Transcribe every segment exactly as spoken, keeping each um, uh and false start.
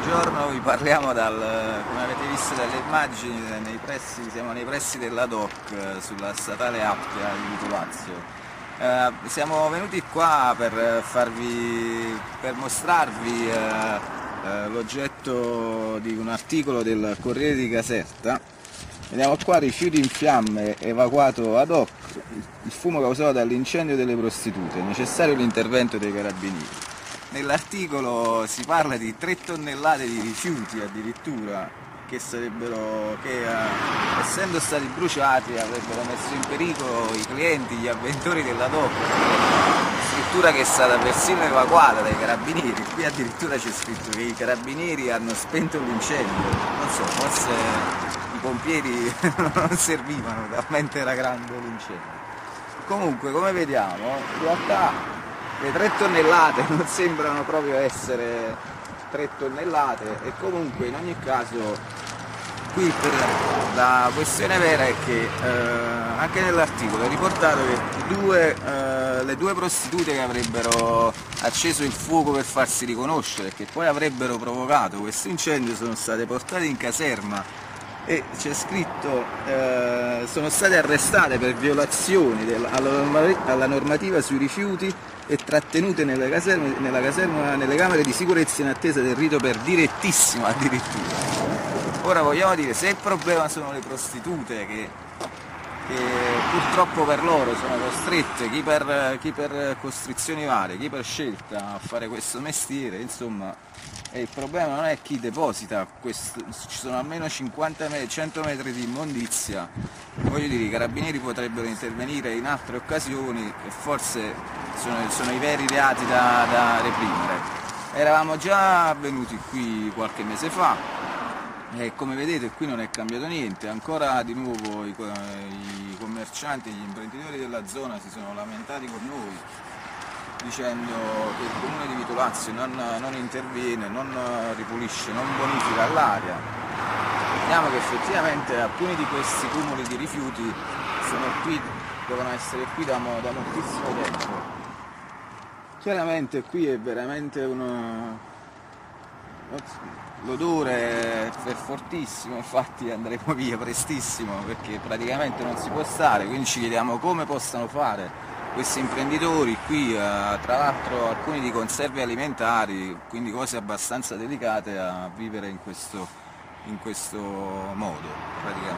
Buongiorno, vi parliamo dal, come avete visto dalle immagini, nei pressi, siamo nei pressi della D O C sulla statale Appia di Vitulazio. Eh, siamo venuti qua per farvi, per mostrarvi eh, eh, l'oggetto di un articolo del Corriere di Caserta. Vediamo qua: rifiuti in fiamme, evacuato ad hoc, il fumo causato dall'incendio delle prostitute, necessario l'intervento dei carabinieri. Nell'articolo si parla di tre tonnellate di rifiuti addirittura che sarebbero, che eh, essendo stati bruciati avrebbero messo in pericolo i clienti, gli avventori della D O C, struttura che è stata persino evacuata dai carabinieri. Qui addirittura c'è scritto che i carabinieri hanno spento l'incendio, non so, forse i pompieri non servivano, talmente era grande l'incendio. Comunque, come vediamo, in realtà le tre tonnellate non sembrano proprio essere tre tonnellate, e comunque in ogni caso qui per la questione vera è che eh, anche nell'articolo è riportato che due, eh, le due prostitute che avrebbero acceso il fuoco per farsi riconoscere e che poi avrebbero provocato questo incendio sono state portate in caserma e c'è scritto eh, sono state arrestate per violazioni del, alla, alla normativa sui rifiuti e trattenute nelle caserme, nella caserma, nelle camere di sicurezza in attesa del rito per direttissimo addirittura. Ora vogliamo dire, se il problema sono le prostitute che, che purtroppo per loro sono costrette, chi per, chi per costrizioni varie, chi per scelta, a fare questo mestiere, insomma, e il problema non è chi deposita, questo, ci sono almeno cinquanta cento metri di immondizia. Voglio dire, i carabinieri potrebbero intervenire in altre occasioni e forse sono, sono i veri reati da, da reprimere. Eravamo già venuti qui qualche mese fa e come vedete qui non è cambiato niente, ancora di nuovo i, i commercianti, gli imprenditori della zona si sono lamentati con noi dicendo che il comune di Vitulazio non, non interviene, non ripulisce, non bonifica l'aria. Vediamo che effettivamente alcuni di questi cumuli di rifiuti sono qui, devono essere qui da, da moltissimo tempo. Chiaramente qui è veramente uno... l'odore è fortissimo, infatti andremo via prestissimo perché praticamente non si può stare, quindi ci chiediamo come possano fare questi imprenditori qui, eh, tra l'altro alcuni di conserve alimentari, quindi cose abbastanza delicate, a vivere in questo, in questo modo praticamente.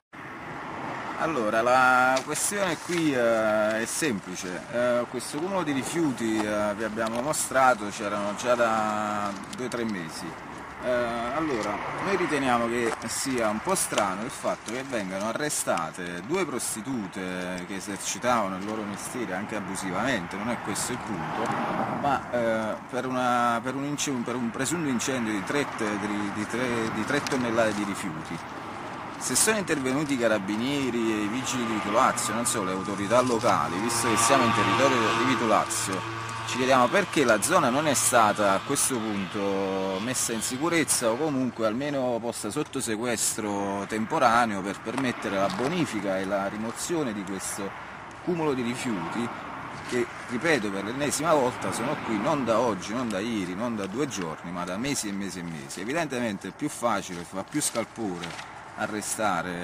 Allora, la questione qui eh, è semplice, eh, questo cumulo di rifiuti eh, vi abbiamo mostrato, c'erano già da due o tre mesi. Eh, allora, noi riteniamo che sia un po' strano il fatto che vengano arrestate due prostitute che esercitavano il loro mestiere anche abusivamente, non è questo il punto, ma eh, per, una, per, un incendio, per un presunto incendio di tre, di, di, tre, di tre tonnellate di rifiuti. Se sono intervenuti i carabinieri e i vigili di Vitulazio, non so, le autorità locali, visto che siamo in territorio di Vitulazio, ci chiediamo perché la zona non è stata a questo punto messa in sicurezza o comunque almeno posta sotto sequestro temporaneo per permettere la bonifica e la rimozione di questo cumulo di rifiuti che, ripeto per l'ennesima volta, sono qui non da oggi, non da ieri, non da due giorni, ma da mesi e mesi e mesi. Evidentemente è più facile, fa più scalpore arrestare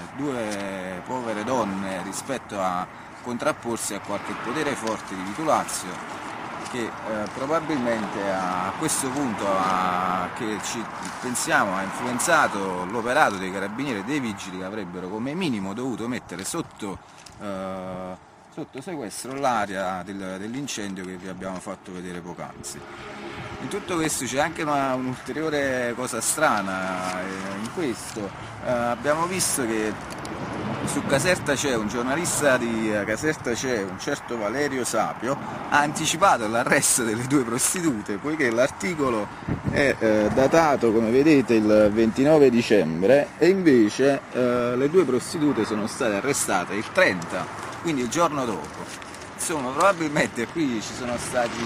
due povere donne rispetto a contrapporsi a qualche potere forte di Vitulazio che eh, probabilmente a questo punto ha, che ci pensiamo ha influenzato l'operato dei carabinieri e dei vigili che avrebbero come minimo dovuto mettere sotto, eh, sotto sequestro l'area del, dell'incendio che vi abbiamo fatto vedere poc'anzi. In tutto questo c'è anche un'ulteriore cosa strana eh, in questo, eh, abbiamo visto che su Caserta c'è un giornalista di Caserta c'è un certo Valerio Sapio, ha anticipato l'arresto delle due prostitute, poiché l'articolo è eh, datato, come vedete, il ventinove dicembre e invece eh, le due prostitute sono state arrestate il trenta, quindi il giorno dopo. Insomma, probabilmente qui ci sono stati,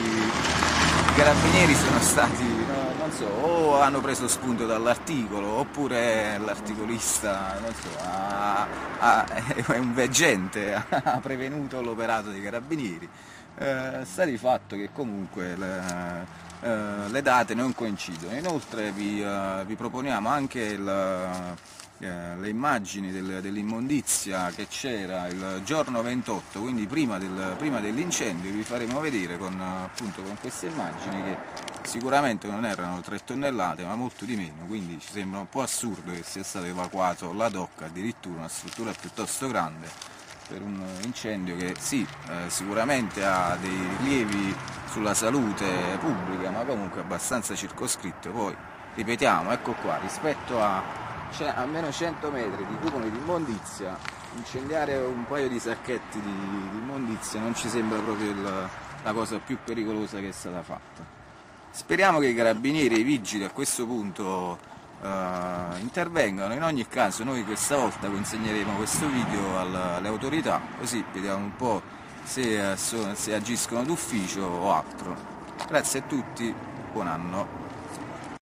i carabinieri sono stati, no, non so, o hanno preso spunto dall'articolo oppure l'articolista, non so, ha, ha, è un veggente, ha prevenuto l'operato dei carabinieri. Eh, sta di fatto che comunque le, eh, le date non coincidono. Inoltre vi, eh, vi proponiamo anche il, eh, le immagini del, dell'immondizia che c'era il giorno ventotto, quindi prima, del, prima dell'incendio. Vi faremo vedere con, appunto, con queste immagini che sicuramente non erano tre tonnellate ma molto di meno, quindi ci sembra un po' assurdo che sia stato evacuato la docca, addirittura una struttura piuttosto grande, per un incendio che sì, eh, sicuramente ha dei rilievi sulla salute pubblica, ma comunque abbastanza circoscritto. Poi ripetiamo, ecco qua, rispetto a almeno cento metri di cupoli di immondizia, incendiare un paio di sacchetti di, di immondizia non ci sembra proprio il, la cosa più pericolosa che è stata fatta. Speriamo che i carabinieri e i vigili a questo punto uh, intervengano. In ogni caso noi questa volta consegneremo questo video alle autorità, così vediamo un po' se, se agiscono d'ufficio o altro. Grazie a tutti, buon anno.